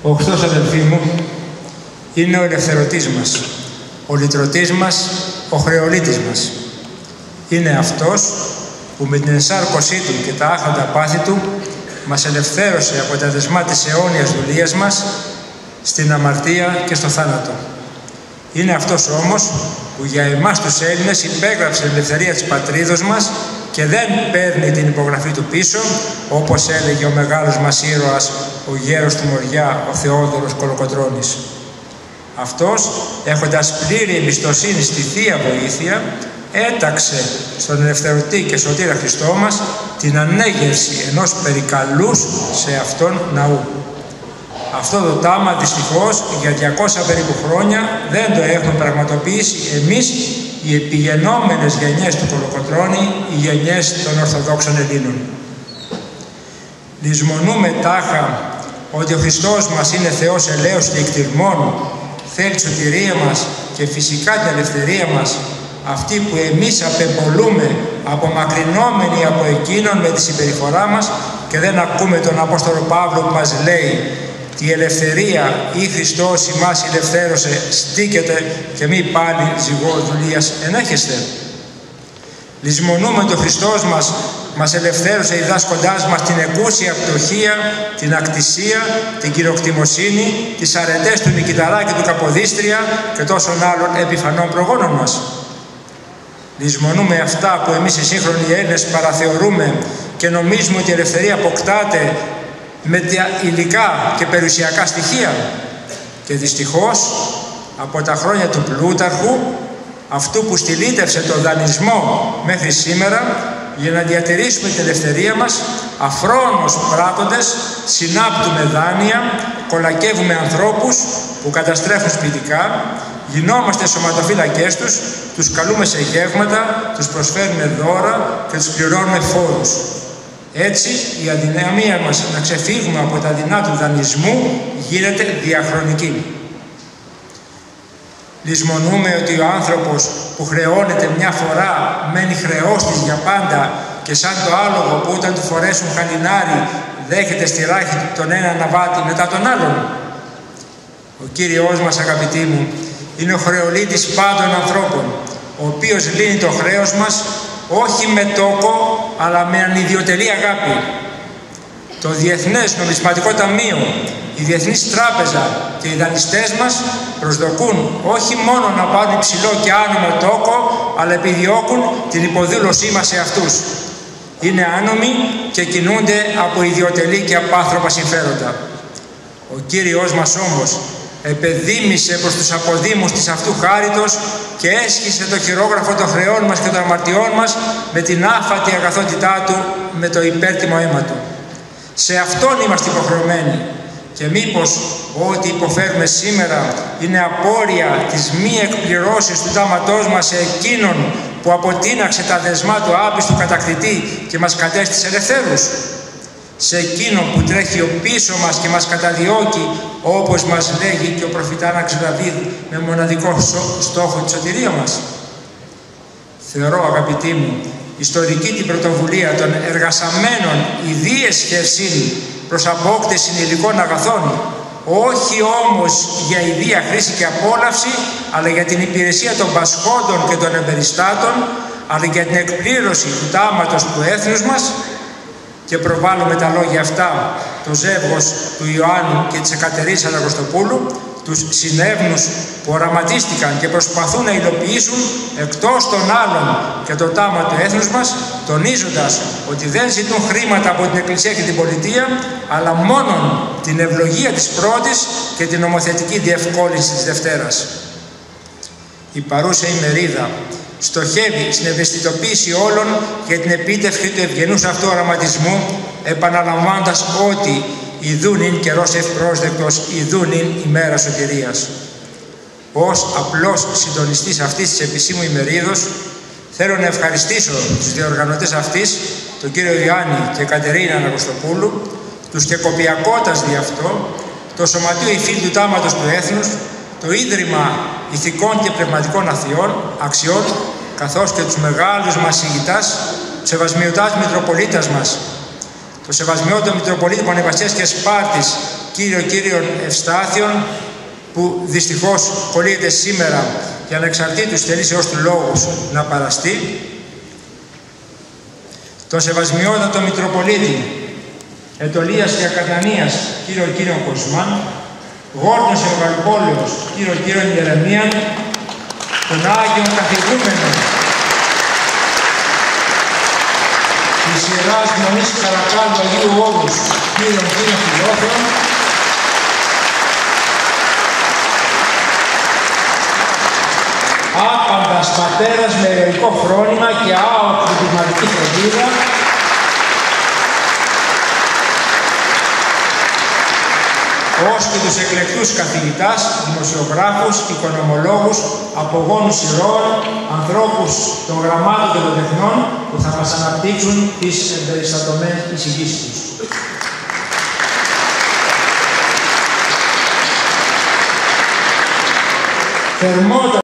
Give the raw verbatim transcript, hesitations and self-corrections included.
Ο Χριστός, αδελφοί μου, είναι ο ελευθερωτής μας, ο λυτρωτής μας, ο χρεολύτης μας. Είναι αυτός που με την ενσάρκωσή Του και τα άχαντα πάθη Του μας ελευθέρωσε από τα δεσμά της αιώνιας δουλείας μας στην αμαρτία και στο θάνατο. Είναι αυτός όμως που για εμάς τους Έλληνες υπέγραψε την ελευθερία της πατρίδος μας και δεν παίρνει την υπογραφή του πίσω, όπως έλεγε ο μεγάλος μας ήρωας, ο γέρος του Μοριά, ο Θεόδωρος Κολοκοτρώνης. Αυτός, έχοντας πλήρη εμπιστοσύνη στη Θεία Βοήθεια, έταξε στον ελευθερωτή και σωτήρα Χριστό μας την ανέγερση ενός περικαλούς σε αυτόν ναού. Αυτό το τάμα δυστυχώς για διακόσια περίπου χρόνια δεν το έχουμε πραγματοποιήσει εμείς οι επιγενόμενες γενιές του Κολοκοτρώνη, οι γενιές των Ορθοδόξων Ελλήνων. Λησμονούμε τάχα ότι ο Χριστός μας είναι Θεός ελέους και εκτιρμών, θέλει τη σωτηρία μας και φυσικά την ελευθερία μας, αυτή που εμείς απεμπολούμε απομακρυνόμενοι από Εκείνον με τη συμπεριφορά μας και δεν ακούμε τον Απόστολο Παύλο που μας λέει «Τη ελευθερία ή Χριστός ημάς ελευθέρωσε, στήκετε και μη πάλι ζυγό δουλείας ενέχεστε». Λησμονούμε ότι ο Χριστός μας μας ελευθέρωσε διδάσκοντάς μας την εκούσια πτωχία, την ακτησία, την κυροκτημοσύνη, τις αρετές του Νικηταρά και του Καποδίστρια και τόσων άλλων επιφανών προγόνων μας. Λησμονούμε αυτά που εμείς οι σύγχρονοι Έλληνες παραθεωρούμε και νομίζουμε ότι η ελευθερία αποκτάται με τα υλικά και περιουσιακά στοιχεία. Και δυστυχώς, από τα χρόνια του Πλούταρχου, αυτού που στυλίτευσε τον δανεισμό μέχρι σήμερα, για να διατηρήσουμε την ελευθερία μας, αφρόνως πράττοντες, συνάπτουμε δάνεια, κολακεύουμε ανθρώπους που καταστρέφουν σπιτικά, γινόμαστε σωματοφύλακές τους, τους καλούμε σε γεύματα, τους προσφέρουμε δώρα και τους πληρώνουμε φόρους. Έτσι, η αδυναμία μας να ξεφύγουμε από τα δεινά του δανεισμού γίνεται διαχρονική. Λησμονούμε ότι ο άνθρωπος που χρεώνεται μια φορά μένει χρεώστης για πάντα και σαν το άλογο που όταν του φορέσουν χαλινάρι δέχεται στη ράχη τον ένα ναβάτη μετά τον άλλον. Ο Κύριος μας, αγαπητοί μου, είναι ο χρεολύτης πάντων ανθρώπων, ο οποίος λύνει το χρέος μας όχι με τόκο, αλλά με ανιδιοτελή αγάπη. Το Διεθνές Νομισματικό Ταμείο, η Διεθνής Τράπεζα και οι δανειστές μας προσδοκούν όχι μόνο να πάρουν υψηλό και άνομο τόκο, αλλά επιδιώκουν την υποδήλωσή μας σε αυτούς. Είναι άνομοι και κινούνται από ιδιοτελή και απάνθρωπα συμφέροντα. Ο Κύριος μας όμως επεδήμησε προς τους αποδήμους της αυτού χάριτος και έσχισε το χειρόγραφο των χρεών μας και των αμαρτιών μας με την άφατη αγαθότητά Του, με το υπέρτιμο αίμα Του. Σε Αυτόν είμαστε υποχρεωμένοι. Και μήπως ό,τι υποφέρουμε σήμερα είναι απόρρια της μη εκπληρώσης του τάματός μας σε Εκείνον που αποτείναξε τα δεσμά του άπιστου κατακτητή και μας κατέστησε ελευθέρους? Σε Εκείνον που τρέχει ο πίσω μας και μας καταδιώκει, όπως μας λέγει και ο προφητάναξ Δαβίδ, με μοναδικό στόχο τη σωτηρία μας? Θεωρώ, αγαπητοί μου, ιστορική την πρωτοβουλία των εργασαμένων ιδίες χερσήν προς απόκτηση υλικών αγαθών, όχι όμως για ιδία χρήση και απόλαυση, αλλά για την υπηρεσία των πασχόντων και των εμπεριστάτων, αλλά για την εκπλήρωση του τάματος του έθνους μας. Και προβάλλουμε τα λόγια αυτά, το ζεύγος του Ιωάννου και της Εκατερίνης Αναγνωστοπούλου, τους συνέβνους που οραματίστηκαν και προσπαθούν να υλοποιήσουν εκτός των άλλων και το τάμα του έθνους μας, τονίζοντας ότι δεν ζητούν χρήματα από την Εκκλησία και την πολιτεία, αλλά μόνον την ευλογία της πρώτης και την νομοθετική διευκόλυνση της Δευτέρας. Η παρούσα ημερίδα στοχεύει στην ευαισθητοποίηση όλων για την επίτευξη του ευγενούς αυτού οραματισμού, επαναλαμβάνοντας ότι «Ιδούν ειν καιρός ευπρόσδεκτος, ιδούν ειν ημέρα σωτηρίας». Ως απλός συντονιστής αυτής της επισήμου ημερίδος, θέλω να ευχαριστήσω τους διοργανωτές αυτής, τον κύριο Ιωάννη και Κατερίνα Αναγνωστοπούλου, τους κεκοπιακότας δι' αυτό, το Σωματείο Υφήλ του Τάματος του Έθνους, το Ίδρυμα Ηθικών και Πνευματικών Αξιών, καθώς και τους μεγάλους μας ηγητάς, Σεβασμιωτάς Μητροπολίτας μας, το Σεβασμιότατο Μητροπολίτη Πονεβασίας και Σπάρτης, κύριο Κύριον Ευστάθιον, που δυστυχώς κολλείται σήμερα για ανεξαρτήτους θελήσεως του λόγους να παραστεί, τον Σεβασμιότατο Μητροπολίτη Ετωλίας και Ακατανίας, κύριο Κύριον Κοσμάν, Γόρτος Ευαγγελπόλεως, κύριο Κύριον Ιερεμίαν, τον Άγιον Καθηγούμενο της Ιεράς Μονής Καρακάλου Αγίου Όρους, κύριον Κύριον Φιλόθεον, άπαντας πατέρας με ηρωικό φρόνημα και άοπτη πνευματική φροντίδα, ως και τους εκλεκτούς καθηγητάς, δημοσιογράφους, οικονομολόγους, απογόνους ηρώων, ανθρώπους των γραμμάτων και των τεχνών που θα μας αναπτύξουν τις εμπεριστατωμένες εισηγήσεις τους. Θερμότατα